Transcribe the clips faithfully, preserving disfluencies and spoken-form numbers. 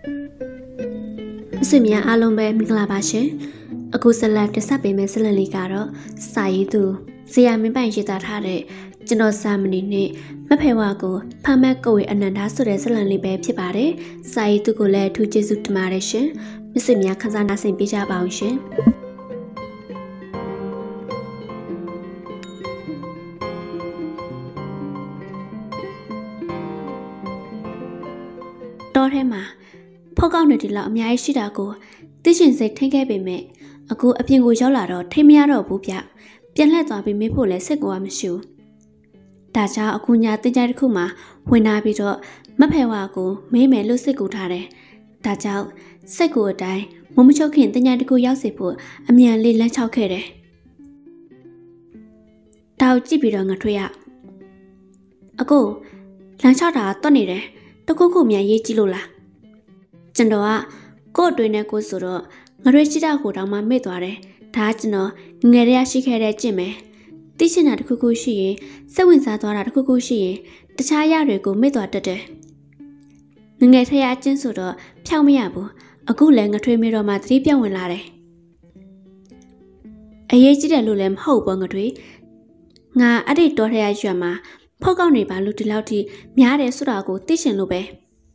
Sự miệng alom bé mình là bà chứ. Aku sẽ làm để sắp bị mình sẽ lên lý cả đó. Sai tu. Sẽ mình bạn chỉ ta thà đấy. Cho nó xa mình nè. Mà phải qua cô. Phá mẹ cô ấy anh đã số để sẽ lên lý bé phía bà đấy. Sai tu cô lẽ thu chế giúp mà đấy chứ. Mình sự miệng khán giả đã xem bị trả bảo chứ. Đó thế mà. Phó cao này thì là nhà ấy xí đá cô. Tí chuyện sẽ thấy cái bề mẹ. Aku ở bên ngồi cháu là đó thấy mẹ đó bố bia. Biến lại tòa bên mẹ phụ lại sẽ của em xíu. Đã cha aku nhà tới nhà khu mà. Hồi nào bị đó. Mất phải hòa cô. Mấy mẹ lúc sẽ cụ thả đấy. Đã cha sẽ cụ ở đây. Một mươi cháu khiến tới nhà đi cô giáo sẽ phụ. Em nhà lên lên cháu kể đấy. Tao chỉ bị đó ngặt thôi ạ. Aku. Lần cháu đã tốt này đấy. Tao có khu nhà dễ chỉ lộ là. Chẳng đó ạ. Cô đôi này cô sửa đó. Ngặt rồi chỉ đã cô đang mà mê tòa đấy. Đã chứ nó. Nghe ra xí khai ra chứ mẹ. Tí chân là cô cô xí. Sẽ quên xa tòa là cô cô xí. Đã cha ya rồi cô mê tòa đất đấy. Nghe thấy á chân sửa đó. Phao mê à bố. Ở cô lại ngặt rồi mê rồi mà tí phao quên là đấy. Ấy ấy chỉ là lưu lem hậu bỏ ngặt rồi. Nga ở đây đó thấy ai chua mà. Phó cao này bà lưu thì lao thì. Mιά đấy sửa đó cô tí chân lưu bé.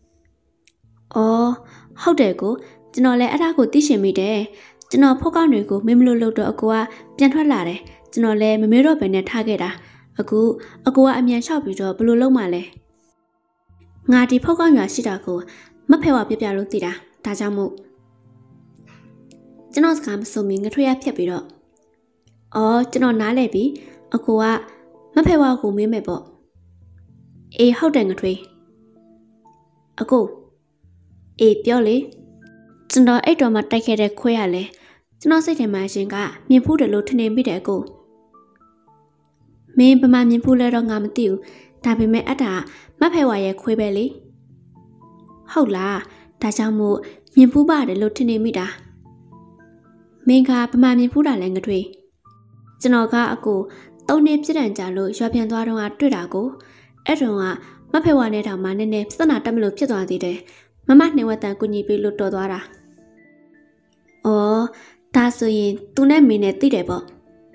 Ồ. Hậu đấy cô. Cho nó lại ở đó cô tí chân mì đấy. Cho nó phó cao này cô mềm lưu lưu đó cô à. Biến thoát là đấy. Cho nó lại mềm mềm rồi bên này thả cái đó. Aku, aku à em sao bị rồi bự lâu mà lẽ. Nga thì phó cao nhỏ xí đó cô. Mất phải vào bia bia luôn tí đã. Ta chào mụ. Cho nó cảm xúc mình ngất thuê áp bị đó. Ồ, cho nó ná lệ bí. Aku à. Mất phải vào cô mềm mềm bộ. Ê, hậu đành ngất thuê. Aku. Ê, biểu lý. Cho nó ấy đồ mặt tay khe đẹp khuê à lẽ. Cho nó sẽ thêm mà chuyện cả. Miền phú để lột thân em biết đẻ cô. Mình bà mà miền phú lê đó ngắm tiểu. Ta bị mẹ át à. Mất phải vào vậy khuê bè lý. Hậu là. Ta chào mụ. Miền phú bà để lột thân em biết đã. Mình cả bà mà miền phú đã lại ngất thuê. Cho nó cả aku. Tao nếp chứ đàn trả lời cho phiền toa đông á trừ đã cô. Ết rồi á. Mất phải vào này thảo mà nên nếp rất là tâm lực chứ toa gì đấy. Mà mắt này qua tàn cô nhịp bị lột đồ toa ra. Ồ. Ta sử yên. Tu nếp mình nếp tí đẹp bộ.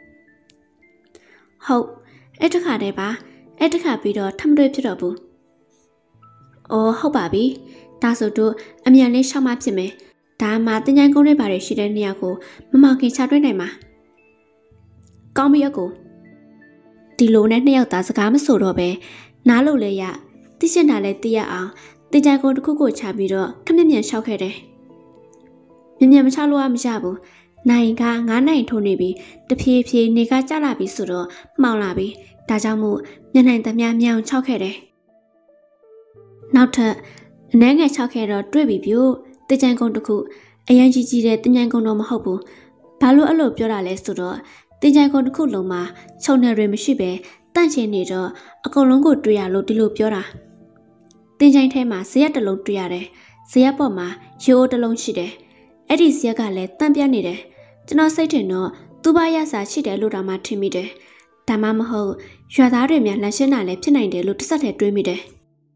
Hậu. Ết thức hạ đẹp á. Ết thức hạ bị đó thăm đôi chứ đó bố. Ồ hậu bà bí. Ta sử đồ. Em nhà lên sao mạp chứ mẹ. Ta mà tên nhanh công đế bà để xí đến nhà cô. Mà màu kinh xa đôi này mà. Con bí á cô. Tí lô nét nèo ta sẽ cá mất sổ đồ bé. Ná lô lệ dạ. Tí chân đá lệ tí à áo. Tí nhanh công đế cô chá bí đó. Khám nhầm nhầm sao khe đấy. Nhầm nhầm sao lô à mì chá bố. Này ca ngá này thô nề bí. Đập phía phía nề ca chá là bí sổ đó. Màu là bí. Ta cháu mụ. Nhân hành tạm nhầm nhầm sao khe đấy. Nào thật. Nè ngày sao khe đó đuôi bí biu. Tí nhanh công đế cô. Ấy anh chỉ chỉ để tí nhanh công đó mà học bố. Bà lô ở lô biểu là lệ sổ đó. Tí nhanh công đế cô lông mà. Châu nè rồi mới xí bé. Tàn chế nè đó. Ở câu lông của đuôi à lô tí lô biểu ra. Tí nhanh thay mà xế đá lông đuôi à đấy. Xế bỏ mà. Chiêu đá lông xí đấy. Ấy đi xế gà lệ tàn bia nè đấy. Cho nó xây thế nó. Tu ba ya xa xí đấy lô ra mà thêm mi đấy. Ta mà mà hầu. Chua đá rồi mẹ là xe nà lẹp trên này để lô tí sát hệ đuôi mi đấy.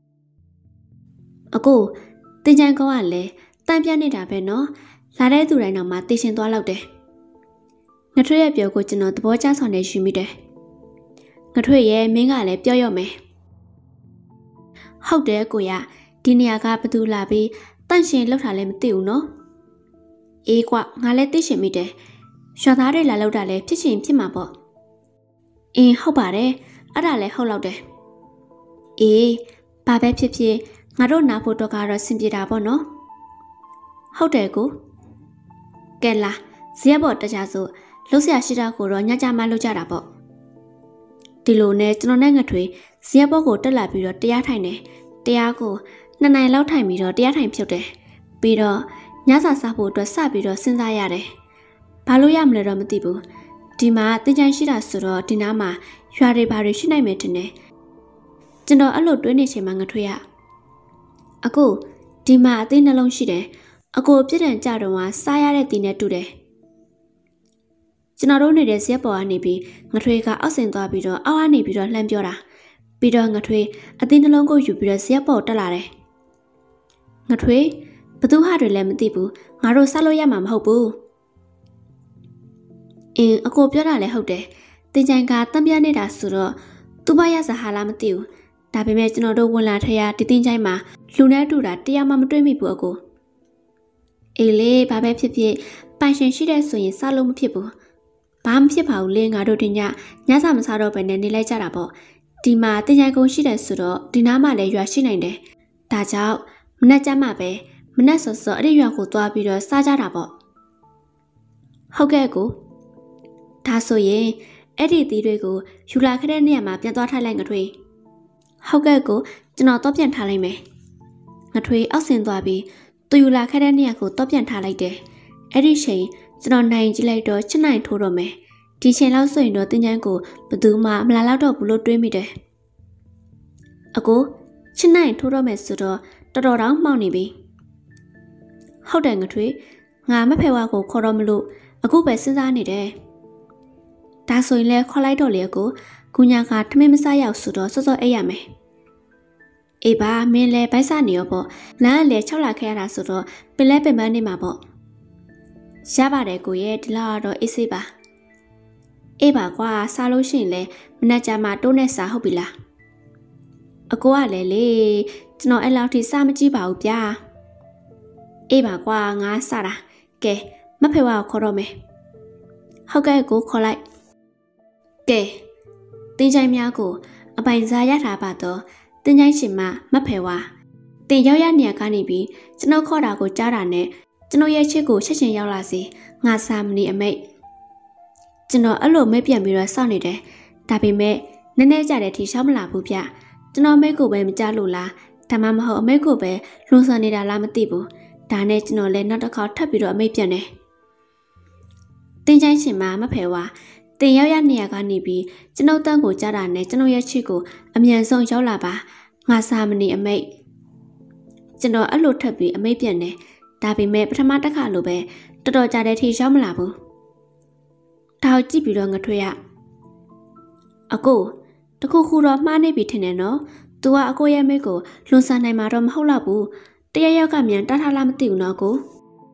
Ở cô. Tí nhanh câu à lệ. Tàn bia nè đá bé nó. Là đấy tù này nào mà tí xin toa lâu đấy. Ngặt thuê biểu của chân nó tập bó chá xong để chú mi đấy. Ngặt thuê ye mấy ngả lẽ biểu yo mẹ. Hậu đấy cô ya. Đi nè gà bà tù là bì. Tàn xin lâu thả lẽ mất tiểu nó. Ê quả ngả lẽ tí xin mi đấy. Cho thá đây là lâu đà lẽ phía xin phía mà bỏ. Ê hậu bà đấy. Á đà lẽ hậu lâu đấy. Ê bà bé phía phía. Ngả đô ná phô tô gà rồi xin bì đà bỏ nó. Hậu đấy cô. Kể là. Dĩa bỏ ta trả dụ. Lúc xe xí ra cổ đó nhá cha mà lưu cha đã bỏ. Tí lô nè cho nó nè ngật thuế. Dĩa bỏ cổ tất là bị đó tía thành nè. Tía cổ. Nà này lâu thành bị đó tía thành phiêu đấy. Bị đó. Nhá xa xa bộ đó xa bị đó xin ra ya đấy. Bà lô yam lệ đó mà tí bù. Tí mà tí chanh xí ra sửa đó. Tí ná mà. Chua rì bà rì xí này mẹ thân nè. Chân đó ở lột đuôi nè chế mà ngật thuế ạ. À cô. Tí mà tí nà lông xí đấy. À cô biết đàn cha đồ mà xa ya đấy tí nè tù đấy. Cho nó đối này sẽ bỏ anh bị ngặt thuê cả áo sen toa bị đó áo anh bị đó làm cho ra bị đó ngặt thuê ở tin nó có chụp bị đó sẽ bỏ ta là đấy ngặt thuê ဘသူဟာတွေလည်းမသိဘူးငါတို့စားလို့ရမှာမဟုတ်ဘူးအင်းအကိုပြောတာလည်းဟုတ်တယ်တင်ချိုင်ကတံပြနေတာဆိုတော့သူ့ဘာရစဟာလားမသိဘူးဒါပေမဲ့ကျွန်တော်တို့ဝင်လာထရဒီတင်ချိုင်မှာလူနဲ့တူတာတရားမှမတွေ့မိဘူးအကိုအေးလေဘာပဲဖြစ်ဖြစ်ပိုင်ရှင်ရှိတဲ့ဆိုရင်စားလို့မဖြစ်ဘူးဘာမှဖြစ်ပါဘူးလေငါတို့တင်ညညစာမစားတော့ဘဲနဲ့နေလိုက်ကြတာပေါ့ဒီမှာတင်ချိုင်ကုန်းရှိတယ်ဆိုတော့ဒီနားမှာလည်းရွာရှိနိုင်တယ်ဒါကြောင့်မနေ့ကျမှပဲမနေ့စောစောအဲ့ဒီရွာကိုသွားပြီးတော့စားကြတာပေါ့ဟုတ်ကဲ့ကိုဒါဆိုရင်အဲ့ဒီသီးတွေကိုယူလာခဲ့တဲ့နေရာမှာပြန်သွားထားလိုက်ငထွေဟုတ်ကဲ့ကိုကျွန်တော်တော့ပြန်ထားလိုက်မယ်ငထွေအောက်ဆင်းသွားပြီးသူယူလာခဲ့တဲ့နေရာကိုတော့ပြန်ထားလိုက်တယ်အဲ့ဒီချိန်ကျွန်တော်နိုင်ကြည့်လိုက်တော့ချစ်နိုင်ထိုးတော့မယ်ဒီချိန်လောက်ဆိုရင်တော့တင်ချိုင်းကိုဘယ်သူမှမလာတော့တော့ဘူးလို့တွေးမိတယ်အကိုချစ်နိုင်ထိုးတော့မယ်ဆိုတော့တော်တော်တောင်မှောက်နေပြီဟုတ်တယ်ငထွေငါမဖဲဝါကိုခေါ်တော့မလို့အခုပဲစဉ်းစားနေတယ်ဒါဆိုရင်လည်းခေါ်လိုက်တော့လေကိုကူညာကထမင်းမစားရောက်ဆိုတော့စောစောအိပ်ရမယ်အေးပါမင်းလည်းဘိုက်စားနေရောပေါ့လမ်းကလည်း၆လခဲ့ရတာဆိုတော့ပင်လဲပင်ပန်းနေမှာပေါ့ရပါတယ်ကိုရဲ့ဒီလောက်တော့အေးဆေးပါအေးပါကွာစားလို့ရှိရင်လည်းမနေ့ကမှတိုးနဲ့စားဟုတ်ပြီလားအကိုကလည်းလေကျွန်တော်အဲ့လောက်ထိစားမကြည့်ပါဘူးဗျာအေးပါကွာငါစားတာကဲမဖေဝါကိုခေါ်တော့မယ်ဟုတ်ကဲ့ကိုခေါ်လိုက်ကဲတင်ချိုင်းများကိုအပိုင်စားရထားပါတော့တင်ချိုင်းရှင်မမဖေဝါတင်ရောက်ရနေရကနေပြီးကျွန်တော်ခေါ်တာကိုကြားတာနဲ့ကျွန်တော်ရဲ့ချစ်ကိုချက်ချင်းရောက်လာစီငါစာမနေအမိတ်ကျွန်တော်အဲ့လိုမဲပြန်ပြီးတော့စောင့်နေတယ်ဒါပေမဲ့နည်းနည်းကြတဲ့ထိရှောင်းမလာဘူးဗျကျွန်တော်မိတ်ကိုပဲမကြားလို့လားဒါမှမဟုတ်အမိတ်ကိုပဲလွန်ဆန်နေတာလားမသိဘူးဒါနဲ့ကျွန်တော်လည်းနောက်တစ်ခါထပ်ပြီးတော့အမိတ်ပြန်တယ်တင်ချိုင်းရှင်မမဖေဝါတင်ရောက်ရနေရကနေပြီးကျွန်ုပ်တန်းကိုကြားတာနဲ့ကျွန်တော်ရဲ့ချစ်ကိုအမြန်ဆုံးရောက်လာပါငါစာမနေအမိတ်ကျွန်တော်အဲ့လိုထပ်ပြီးအမိတ်ပြန်တယ်ဒါပေမဲ့ပထမတစ်ခါလိုပဲတော်တော်ကြာတဲ့ထိရောက်မလာဘူးဒါကိုကြည့်ပြီးတော့ငထွေရအကိုတခုခုတော့မှားနေပြီထင်တယ်နော်သူကအကိုရဲ့မိတ်ကိုလွန်ဆန်နိုင်မှာတော့မဟုတ်တော့ဘူးတရရောက်ကမြန်တားထားလားမသိဘူးနော်ကို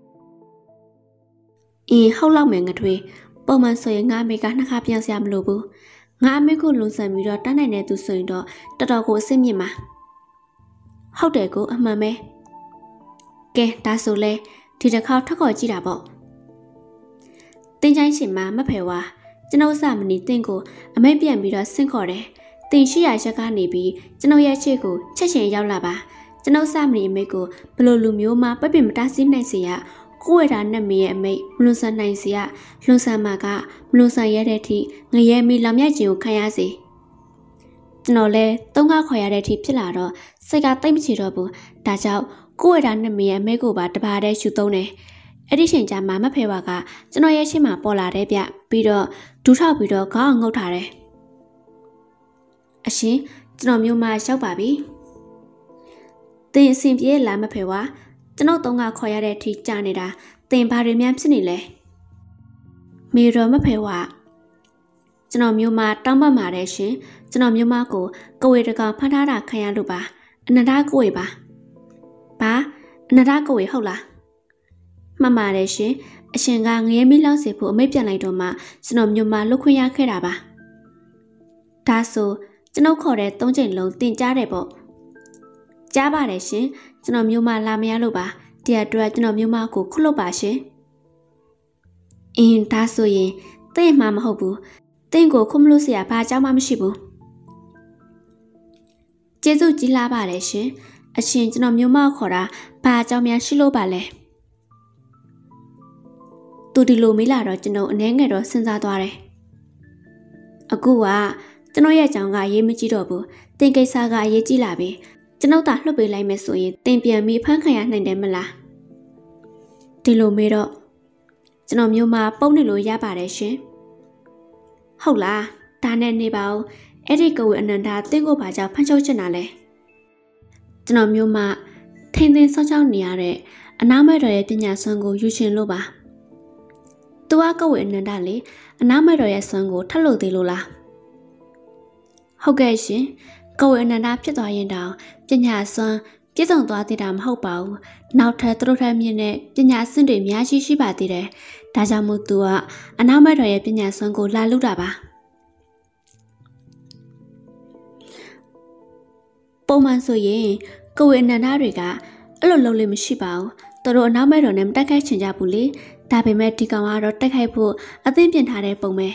အင်းဟုတ်လောက်မယ်ငထွေပုံမှန်ဆိုရင်ငါအမေကနှစ်ခါပြန်စရာမလိုဘူးငါအမေကိုလွန်ဆန်ပြီးတော့တန်းနိုင်တဲ့သူဆိုရင်တော့တော်တော်ကိုအဆင့်မြင့်မှာဟုတ်တယ်ကိုအမှန်ပဲကဲဒါဆိုလဲဒီတစ်ခါထပ်ခေါ်ကြည့်တာပေါ့တင်ချိုင်းရှင်မမဖေဝါကျွန်ုပ်စာမနီတင့်ကိုအမိတ်ပြန်ပြီးတော့ဆင့်ခေါ်တယ်တင်ရှိရရက်ကနေပြီးကျွန်ုပ်ရဲ့ချစ်ကိုချက်ချင်းရောက်လာပါကျွန်ုပ်စာမနီအမိတ်ကိုဘလို့လူမျိုးမှပပင်မတားဆီးနိုင်စေရကိုဝေတာနဲ့မင်းရဲ့အမိတ်မလွန်ဆန်နိုင်စေရလွန်ဆန်မှာကမလွန်ဆန်ရတဲ့အထိငရဲမီလောင်မြတ်ခြင်းကိုခံရစေကျွန်တော်လဲသုံးကားခေါ်ရတဲ့အထိဖြစ်လာတော့စိတ်ကတိတ်မချတော့ဘူးဒါကြောင့်ကိုဝေတာနဲ့မင်းရဲ့အမိတ်ကိုပါတပါးတည်းရှူသုံးတယ်အဲ့ဒီချိန်ကျမှမဖေဝါကကျွန်တော်ရဲ့ရှင်းမှာပေါ်လာတဲ့ဗျပြီးတော့ဒူးထောက်ပြီးတော့ခေါင်းအောင်ငုတ်ထားတယ်အရှင်ကျွန်တော်မျိုးမရောက်ပါပြီတင်အစဉ်ပြေးလာမဖေဝါကျွန်တော်သုံးကခေါ်ရတဲ့အထိကြာနေတာတင်ဘာတွေများဖြစ်နေလဲမေတော်မဖေဝါကျွန်တော်မျိုးမတောင်းပန်ပါတယ်ရှင်ကျွန်တော်မျိုးမကိုကိုဝေတကောင်ဖမ်းထားတာခံရလို့ပါအနန္တကိုဝေပါဘာအနန္တကိုဝေဟုတ်လားမှန်ပါတယ်ရှင်အရှင်ကငရဲမီးလောက်စီဖို့အမိတ်ပြန်လိုက်တော့မှကျွန်တော်မျိုးမလွတ်ခွင့်ရခဲ့တာပါဒါဆိုကျွန်ုပ်ခေါ်တဲ့သုံးချိန်လုံးတင်ကြားတယ်ပေါ့ကြားပါတယ်ရှင်ကျွန်တော်မျိုးမလာမရလို့ပါဒီအတွက်ကျွန်တော်မျိုးမကိုခုတ်လို့ပါရှင်အင်းဒါဆိုရင်တင့်မှမဟုတ်ဘူးတင့်ကိုခုမလို့เสียဘာအကြောင်းမှမရှိဘူးကျေးဇူးကြီးလားပါတယ်ရှင်အရှင်ကျွန်တော်မျိုးမခေါ်တာဘာအကြောင်းများရှိလို့ပါလဲသူဒီလိုမေးလာတော့ကျွန်တော်အနှဲငယ်တော့စဉ်းစားသွားတယ်အခုကကျွန်တော်ရဲ့အကြောင်းကရေးမကြည့်တော့ဘူးတင်ကိစ္စကရေးကြည့်လာပြီကျွန်ုပ်သာလှုပ်ပေးလိုက်မယ်ဆိုရင်တင်ပြန်ပြီးဖမ်းခံရနိုင်တယ်မလားဒီလိုမေးတော့ကျွန်တော်မျိုးမပုံနေလို့ရပါတယ်ရှင်ဟုတ်လားဒါနဲ့နေပါဦးအဲ့ဒီကဝေအနန္ဒာတင့်ကိုဘာကြောင့်ဖမ်းချုပ်ချင်တာလဲကျွန်တော်မျိုးမထင်းထင်းဆောက်ချောက်နေရတဲ့အနာမဲ့တော်ရဲ့ပညာစွမ်းကိုယူရှင်လို့ပါသူကကဝေအနန္ဒာလေအနာမဲ့တော်ရဲ့စွမ်းကိုထပ်လို့သေးလို့လားဟုတ်ကဲ့ရှင်ကဝေအနန္ဒာဖြစ်သွားရင်တောင်ပညာစွမ်းပကျေးဇူးတော်တည်တာမဟုတ်ပါဘူးနောက်ထပ်သူတို့ထက်မြင့်တဲ့ပညာစင်တွေအများကြီးရှိပါသေးတယ်ဒါကြောင့်မို့သူကအနောက်မဲ့တော်ရဲ့ပညာစွမ်းကိုလာလူတာပါပုံမှန်ဆိုရင်ကိုဝေနန္ဒတွေကအဲ့လိုလုပ်လို့မရှိပါဘူးသူတို့အနောက်မဲ့တော်နဲ့မတက်ခိုက်ချင်ကြဘူးလေဒါပေမဲ့ဒီကောင်ကတော့တက်ခိုက်ဖို့အသင့်ပြင်ထားတဲ့ပုံပဲ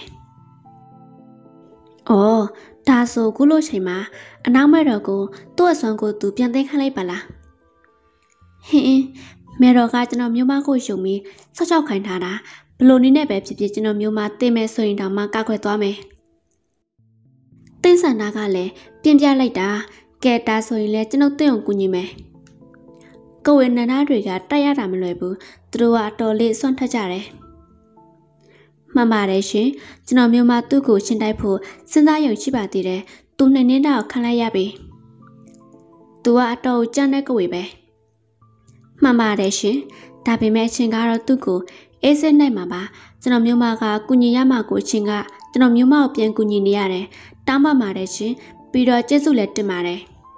အော်ဒါဆိုခုလိုချိန်မှာအနောက်မဲ့တော်ကိုသူ့အစွမ်းကိုသူပြန်သိမ်းခိုင်းလိုက်ပါလားဟင်းမေတော်ကကျွန်တော်မျိုးမကိုယုံပြီးဆောက်ချောက်ခိုင်းထားတာဘလို့နည်းနဲ့ပဲဖြစ်ဖြစ်ကျွန်တော်မျိုးမတင်မဲ့ဆိုရင်တောင်မှကောက်ခွဲသွားမယ်တင်းဆန္ဒကလည်းပြင်ပြလိုက်တာကဲတာဆိုရင်လည်းကျွန်တော်တင့်အောင်ကူညီမယ်ကိုဝေနန္ဒတွေကတိုက်ရတာမလွယ်ဘူးသူတို့ကအတော်လေးစွန့်ထက်ကြတယ်မှန်ပါတယ်ရှင်ကျွန်တော်မျိုးမသူ့ကိုရှင်းတိုက်ဖို့စဉ်းစားရုံရှိပါသေးတယ်သူနှစ်နှစ်တော့ခံလိုက်ရပြီသူကအတော်ကြမ်းတဲ့ကိုဝေပဲမှန်ပါတယ်ရှင်ဒါပေမဲ့အချင်းကတော့သူ့ကိုအေးစစ်နိုင်မှာပါကျွန်တော်မျိုးမကကူညီရမှာကိုအချင်းကကျွန်တော်မျိုးမကိုပြန်ကူညီနေရတယ်တောင်းပန်ပါတယ်ရှင်ပြီးတော့ကျေးဇူးလည်းတင်ပါတယ်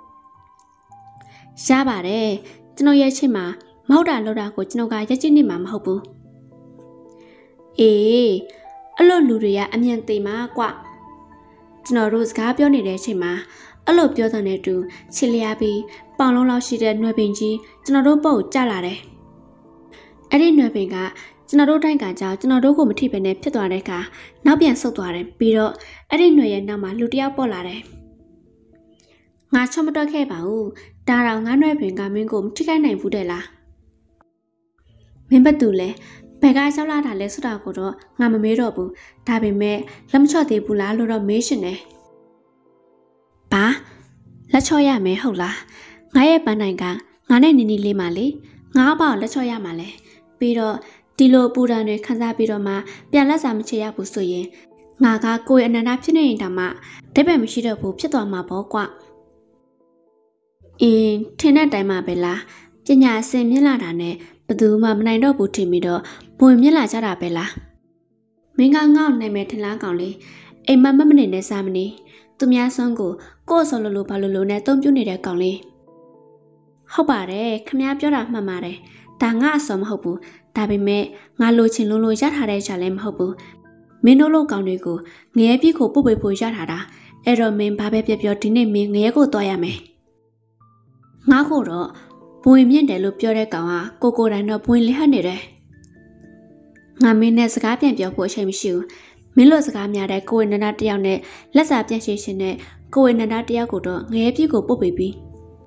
ရပါတယ်ကျွန်တော်ရဲ့ချင်းမှာမဟုတ်တာလို့တာကိုကျွန်တော်ကရက်ကြည့်နေမှာမဟုတ်ဘူးအေးအဲ့လိုလူတွေကအမြင်သိမှာကွကျွန်တော်တို့စကားပြောနေတဲ့အချိန်မှာအဲ့လိုပြောတဲ့တူချစ်လျားပြီးပေါင်လုံးလောက်ရှိတဲ့ຫນွယ်ပင်ကြီးကျွန်တော်တို့ပုတ်ကျလာတယ်အဲ့ဒီຫນွယ်ပင်ကကျွန်တော်တို့တိုင်းကကြောင့်ကျွန်တော်တို့ကိုမထိပဲနဲ့ဖြစ်သွားတဲ့အခါနောက်ပြန်ဆုတ်သွားတယ်ပြီးတော့အဲ့ဒီຫນွယ်ရဲ့နောက်မှာလူတစ်ယောက်ပေါ်လာတယ်ငါချောမတော့ခဲ့ပါဘူးဒါတော့ငါຫນွယ်ပင်ကမင်းကိုမထိခိုက်နိုင်ဘူးတဲ့လားမင်းဘသူလဲဘယ်ကရောက်လာတာလဲဆိုတာကိုတော့ငါမမေးတော့ဘူးဒါပေမဲ့လက်မချော့သေးဘူးလားလို့တော့မေးရှင်တယ်ဘာလက်ချော့ရမယ်ဟုတ်လားငါရဲ့ပန်းတိုင်ကငါနဲ့နီနီလေးမှလေငါပေါ့လက်ချော့ရမှာလဲပြီးတော့ဒီလိုပူတန်တွေခန်းစားပြီးတော့မှပြန်လက်စာမချေရဘူးဆိုရင်ငါကကိုယ်အနန္တဖြစ်နေရင်တောင်မှတပည့်မရှိတော့ဘူးဖြစ်သွားမှာပေါ့ကွအင်းထင်တဲ့အတိုင်းမှပဲလားပညာအစင်မြင့်လာတာနဲ့ဘယ်သူမှမနိုင်တော့ဘူးထင်ပြီးတော့ဘဝင်မြင့်လာကြတာပဲလားမင်းကငေါ့နိုင်မယ်ထင်လားကောင်လေးအိမ်မမမနေနဲ့စားမနေသူများဆုံးကိုကိုယ့်ဆော်လိုလိုဘာလိုလိုနဲ့တုံးပြနေတဲ့ကောင်လေးဟုတ်ပါတယ်ခမ ्या ပြောတာမှန်ပါတယ်ဒါငါအစောမဟုတ်ဘူးဒါပေမဲ့ငါလိုချင်လုံးလို့ရထားတဲ့ချက်လည်းမဟုတ်ဘူးမင်းတို့လိုကောင်တွေကိုငရဲပြစ်ကိုပုတ်ပိတ်ဖို့ရထားတာအဲ့တော့မင်းဘာပဲပြောပြောဒီနေ့မင်းငရဲကိုသွားရမယ်ငါကိုတော့ဘဝင်မြင့်တယ်လို့ပြောတဲ့ကောင်ကကိုကိုတိုင်းတော့ဘဝင်လစ်ဟတ်နေတယ်ငါမင်းနဲ့စကားပြန်ပြောဖို့အချိန်မရှိဘူးမင်းလိုစကားများတဲ့ကိုဝေနန္ဒတယောက်နဲ့လက်စာပြန်ရှင်းရှင်းနဲ့ကိုဝေနန္ဒတယောက်ကိုတော့ငရဲပြစ်ကိုပုတ်ပိတ်ပြီး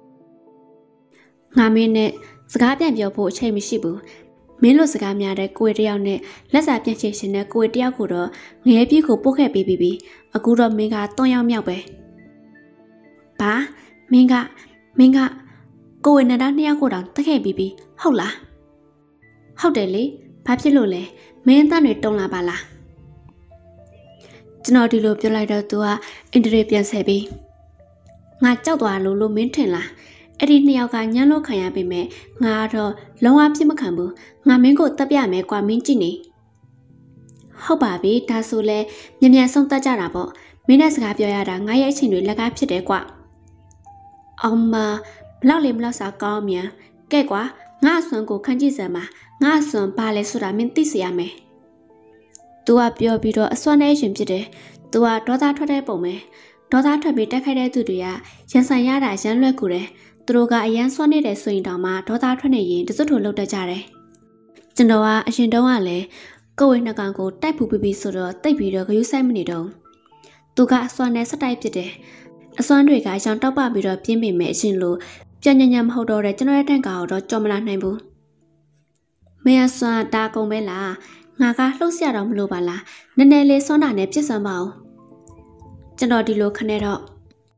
ငါမင်းနဲ့စကားပြန်ပြောဖို့အချိန်မရှိဘူးမင်းလိုစကားများတဲ့ကိုဝေတယောက်နဲ့လက်စာပြန်ရှင်းရှင်းနဲ့ကိုဝေတယောက်ကိုတော့ငရဲပြစ်ကိုပုတ်ခဲ့ပြီးပြီးအခုတော့မင်းကတွန်းရောက်မြောက်ပဲဘာမင်းကမင်းကကိုဝေနန္ဒနှစ်ယောက်ကိုတောင်တက်ခဲ့ပြီးပြီးဟုတ်လားဟုတ်တယ်လေဘာဖြစ်လို့လဲမင်းအသားတွေတုံးလာပါလားကျွန်တော်ဒီလိုပြောလိုက်တော့သူကအင်တရီပြန်ဆက်ပြီးငါကြောက်သွားလို့လို့မင်းထင်လားအဲ့ဒီနှစ်ယောက်ကညှမ်းလို့ခံရပေမဲ့ငါတော့လုံးဝပြစ်မခံဘူးငါမင်းကိုတပ်ပြမယ်ကွာမင်းကြည့်နေဟုတ်ပါပြီဒါဆိုလဲမြန်မြန်ဆုံးတတ်ကြတာပေါ့မင်းနဲ့စကားပြောရတာငါရဲ့အချိန်တွေလက်ကားဖြစ်တယ်ကွာအောင်မဘလောက်လေမလောက်စားကောင်းမြန်ကဲကွာငါအစွမ်းကိုခန်းကြည့်စမ်းပါငါအစွမ်းဘာလဲဆိုတာမင်းသိစေရမယ်။ तू ကပြောပြီးတော့အစွမ်းနဲ့ရှင်ဖြစ်တယ်။ तू ကဒေါသထွက်တဲ့ပုံပဲ။ဒေါသထွက်ပြီးတက်ခိုက်တဲ့သူတွေကရန်ဆိုင်ရတာရန်လွက်ကူတယ်။သူတို့ကအရန်စွမ်းနေတဲ့ဆိုရင်တောင်မှဒေါသထွက်နေရင်တစွတ်ထိုလှုပ်တတ်ကြတယ်။ကျွန်တော်ကအရင်တုန်းကလည်းကိုယ်ဝေနှကောင်ကိုတိုက်ဖူးပြီးပြီးဆိုတော့တိတ်ပြီးတော့ဂရုစိုက်မနေတော့။ तू ကအစွမ်းနဲ့ဆက်တိုက်ဖြစ်တယ်။အစွမ်းတွေကရောင်တောက်ပပြီးတော့ပြင်းပေမဲ့အရှင်လိုပြန်ညံ့ညံ့မဟုတ်တော့တဲ့ကျွန်တော်ရဲ့တန်ကောင်တော့ကြော်မလာနိုင်ဘူး။မင်းအစွမ်းတာကုန်ပဲလား။ငါကလှုပ်ရှားတော့မလို့ပါလားနည်းနည်းလေးစွမ်းတာနဲ့ပြစ်စမ်းပါဦးကျွန်တော်ဒီလိုခနဲ့တော့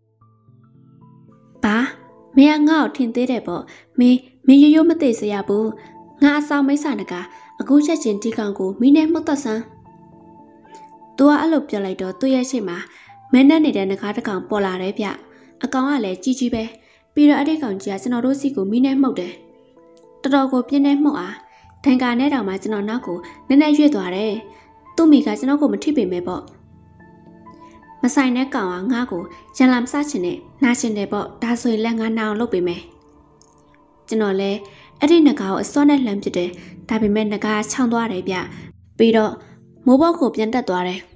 ဘာမင်းကငါ့ကိုထင်သေးတယ်ပေါ့မင်းမင်းရိုးရိုးမသိစေရဘူးငါအဆောင်မိတ်ဆာနကအခုချက်ချင်းဒီကောင်ကိုမင်းနဲ့မှုတ်သက်စမ်းသူကအဲ့လိုပြောလိုက်တော့သူ့ရဲ့ရှိမှာမင်းနဲ့နေတဲ့ငကားတစ်ကောင်ပေါ်လာတယ်ဗျအကောင်ကလည်းကြီးကြီးပဲပြီးတော့အဲ့ဒီကောင်ကြီးကကျွန်တော်တို့စီကိုမင်းနဲ့မှုတ်တယ်တော်တော်ကိုပြင်းနေမှုတ်အားဒန်ကာနဲ့တောင်မှကျွန်တော်နောက်ကိုနည်းနည်းရွေ့သွားတယ်သူ့မိကကျွန်တော်ကိုမထိပေမဲ့ပေါ့မဆိုင်တဲ့ကောင်ကငါ့ကိုရန်လာမစချင်နဲ့နာကျင်တယ်ပေါ့ဒါဆိုရင်လည်းငါနာအောင်လုပ်ပေးမယ်ကျွန်တော်လည်းအဲ့ဒီငကားကိုအစောနဲ့လှမ်းပစ်တယ်ဒါပေမဲ့ငကားချောင်းသွားတယ်ဗျပြီးတော့မိုးပေါက်ကိုပြန်တက်သွားတယ်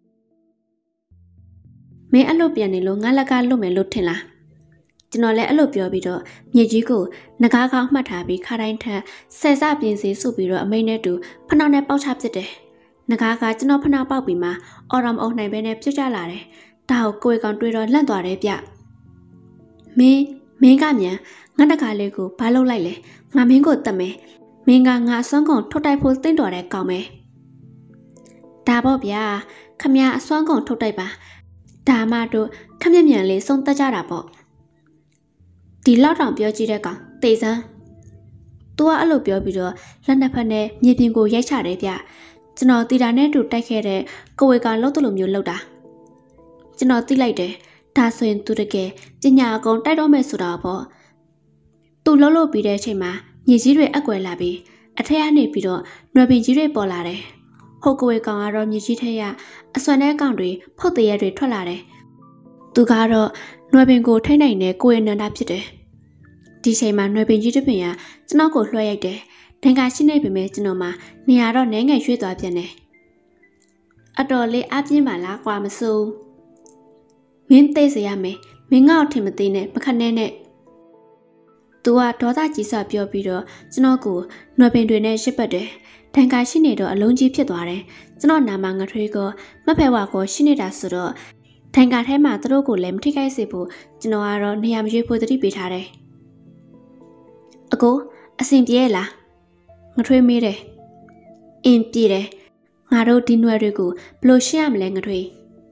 မင်းအဲ့လိုပြန်နေလို့ငါလက်ကလွတ်မယ်လို့ထင်လားကျွန်တော်လည်းအဲ့လိုပြောပြီးတော့မြေကြီးကိုငကားကောင်းမှတ်ထားပြီးခါတိုင်းထက်ဆယ်ဆပြင်းစီစုပြီးတော့အမိန်နဲ့တူဖနှောက်နဲ့ပေါက်ချပစ်တယ်ငကားကကျွန်တော်ဖနှောက်ပေါက်ပြီးမှအော်ရမ်အုံနိုင်ပဲနဲ့ပြုတ်ကျလာတယ်ဒါကိုကိုယ်ကောင်တွေးတော့လန့်သွားတယ်ဗျမင်းမင်းကမြန်ငါတကားလေးကိုဘာလုပ်လိုက်လဲငါမင်းကိုတတ်မယ်မင်းကငါအစွမ်းကုန်ထုတ်တိုက်ဖို့သင့်တော်တဲ့ကောင်ပဲဒါပေါ့ဗျာခမရအစွမ်းကုန်ထုတ်တိုက်ပါဒါမှတို့ခမရမြန်လေးဆုံးတက်ကြတာပေါ့ဒီလောက်တောင်ပြောကြည့်တဲ့ကောင်တေစမ်းသူကအဲ့လိုပြောပြီးတော့လက်နှစ်ဖက်နဲ့မြေပြင်ကိုရိုက်ချတယ်ဗျကျွန်တော်တီတာနဲ့တူတိုက်ခဲ့တဲ့ကိုဝေကောင်လောက်တလို့မျိုးလောက်တာကျွန်တော်သိလိုက်တယ်ဒါဆိုရင်သူတကယ်ပညာအကုန်တိုက်တော့မယ်ဆိုတာပေါ့သူလှုပ်လှုပ်ပြီးတဲ့အချိန်မှာမြေကြီးတွေအကွယ်လာပြီးအထက်ကနေပြီးတော့နွယ်ပင်ကြီးတွေပေါ်လာတယ်ဟိုကိုဝေကောင်ကတော့မြေကြီးထက်ရအစွမ်းတဲ့ကောင်တွေဖုတ်တရဲတွေထွက်လာတယ်သူကတော့နွယ်ပင်ကိုထိနိုင်တဲ့ကိုယ်အနန္ဒဖြစ်တယ်ဒီချိန်မှာနွယ်ပင်ကြီးတစ်ပင်ကကျွန်တော်ကိုလွှဲရိုက်တယ်ဒဏ်ကရှိနေပေမဲ့ကျွန်တော်မှနေရာတော့နဲငယ်ရွှေ့သွားပြန်တယ်အတော်လေးအပြင်းပါလားကွာမစိုးမင်းသိစေရမယ်မင်းငါ့ကိုထင်မသိနဲ့မခနဲ့နဲ့သူကဒေါသကြီးစွာပြောပြီးတော့ကျွန်တော်ကိုနွယ်ပင်တွေနဲ့ရှစ်ပတ်တယ်ဒဏ်ကရှိနေတော့အလုံးကြီးဖြစ်သွားတယ်ကျွန်တော်နာမငထွေးကမဖဲဝါကိုရှိနေတာဆိုတော့ဒဏ်ကထဲမှာသူတို့ကိုလည်းမထိခိုက်စေဖို့ကျွန်တော်ကတော့နေရာမရွေးဖို့တတိပေးထားတယ်အကိုအဆင်ပြေလားငထွေးမေးတယ်အင်းပြေတယ်ငါတို့ဒီနွယ်တွေကိုဘလို့ရှင်းရမလဲငထွေး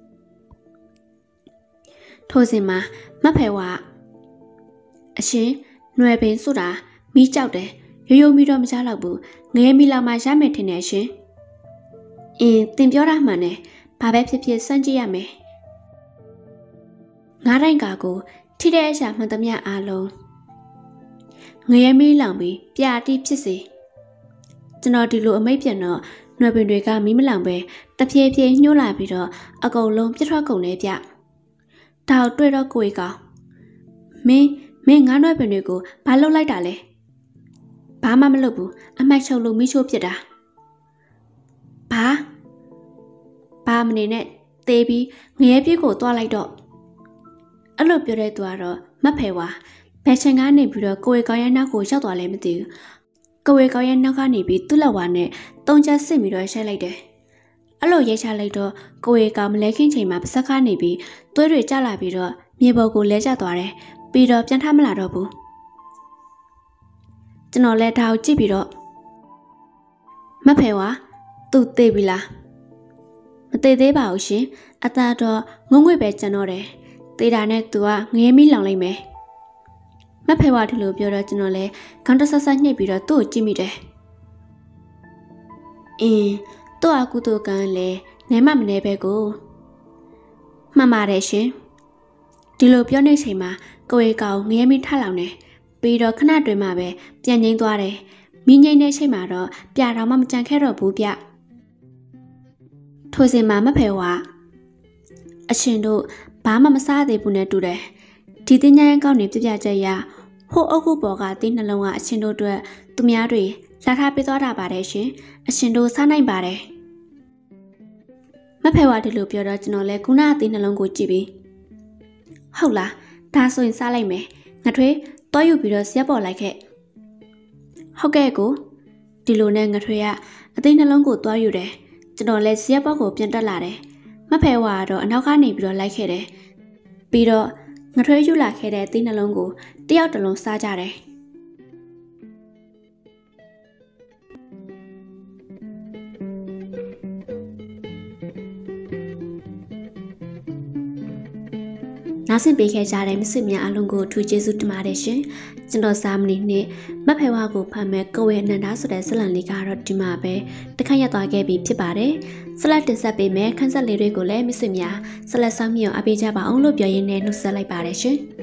ထိုစဉ်မှာမဖဲဝါအရှင်နွယ်ပင်ဆိုတာမိကြောက်တယ်ရိုးရိုးမိတော့မကြားတော့ဘူးငရဲမိလောက်မှရမယ်ထင်တယ်ရှင်အင်းတင်ပြောတာမှန်တယ်ဘာပဲဖြစ်ဖြစ်စမ်းကြည့်ရမယ်ငါးတိုင်းကာကိုထိတဲ့အရာမှန်သမျှအားလုံးငရဲမိလောင်ပြီးပြာတိဖြစ်စေကျွန်တော်ဒီလိုအမိတ်ပြန်တော့နွယ်ပင်တွေကမီးမလောင်ပဲတဖြည်းဖြည်းညှိုးလာပြီးတော့အကုန်လုံးပြတ်ထွက်ကုန်နေဗျဒါကိုတွေ့တော့ကိုယ်ကောင်မင်းမင်းငါးနွယ်ပင်တွေကိုဘာလုပ်လိုက်တာလဲဘာမှမလုပ်ဘူးအမိုက်ချုပ်လို့မိချိုးဖြစ်တာဘာဘာမနေနဲ့သေးပြီးငရဲပြည့်ကိုတွားလိုက်တော့အဲ့လိုပြောတဲ့သူကတော့မဖဲဝါဘယ်ချိန်ကနေပြီးတော့ကိုယ်ကောင်ရဲ့နောက်ကိုရောက်သွားလဲမသိဘူးကိုယ်ကောင်ရဲ့နောက်ကနေပြီးသူ့လက်ဝါနဲ့တုံးချက်စစ်ပြီးတော့ရိုက်လိုက်တယ်အဲ့လိုရိုက်ချလိုက်တော့ကိုယ်ကောင်မလဲခင်းချိန်မှာပါစက်ကနေပြီးသွေးတွေကျလာပြီးတော့မြေပေါ်ကိုလဲကျသွားတယ်ပြီးတော့ပြန်ထမလာတော့ဘူးကျွန်တော်လည်းဒါကိုကြည့်ပြီးတော့မဖဲဝါသူသေပြီလားမသေသေးပါဘူးရှင်အသာတော့ငုံငွေပဲကျန်တော့တယ်သေတာနဲ့သူကငရဲမီးလောင်လိုက်မယ်မဖဲဝါဒီလိုပြောတော့ကျွန်တော်လည်းခေါင်းတဆဆညှိပြီးတော့သူ့ကိုကြည့်မိတယ်အင်းသူ့အကူတို့ကလည်းနဲမမနေပဲကိုမှန်ပါတယ်ရှင်ဒီလိုပြောနေချိန်မှာကိုယ်ကောင်ငရဲမီးထလောင်တယ်ပြီးတော့ခဏတွင်မှပဲပြန်ငိမ့်သွားတယ်မိငိမ့်တဲ့ချိန်မှာတော့ပြာတော်မှမကြံခဲ့တော့ဘူးဗျထိုစဉ်မှာမဖဲဝါအရှင်တို့ဘာမှမစားသေးဘူးနဲ့တူတယ်ဒီတင်းញိုင်းကောင်းနေပြပြချက်ရဟိုအုပ်ခုပေါ်ကတင်းနှလုံးကအရှင်တို့အတွက်သူများတွေလာထားပေးသွားတာပါတယ်ရှင်အရှင်တို့စားနိုင်ပါတယ်မဖဲဝါဒီလိုပြောတော့ကျွန်တော်လည်းခုနအတင်းနှလုံးကိုကြည့်ပြီးဟုတ်လားဒါဆိုရင်စားလိုက်မယ်ငထွေးတော့ယူပြီးတော့ဇက်ပေါ်လိုက်ခဲ့ဟုတ်ကဲ့ကိုဒီလိုနဲ့ငထွေးကအသိနှလုံးကိုသွားယူတယ်ကျွန်တော်လည်းဇက်ပေါ်ကိုပြန်တက်လာတယ်မဖဲဝါကတော့အနောက်ကနေပြီးတော့လိုက်ခဲ့တယ်ပြီးတော့ငထွေးယူလာခဲ့တဲ့အသိနှလုံးကိုတယောက်တစ်လုံးစားကြတယ်နားဆင်ပေးခဲ့ကြတဲ့မိတ်ဆွေများအားလုံးကိုအထူးကျေးဇူးတင်ပါတယ်ရှင်။ကျွန်တော်စာမဏီနဲ့မဖဲဝါကိုဖတ်မဲ့ကိုဝေအနန္ဒာဆိုတဲ့ဇာတ်လမ်းလေးကတော့ဒီမှာပဲတခါရက်သွားခဲ့ပြီဖြစ်ပါတယ်။ဆက်လက်တင်ဆက်ပေးမယ်ခန်းဆက်လေးတွေကိုလည်းမိတ်ဆွေများဆက်လက်ဆောင်မြောင်အားပေးကြပါအောင်လို့ပြောရင်းနဲ့နှုတ်ဆက်လိုက်ပါတယ်ရှင်။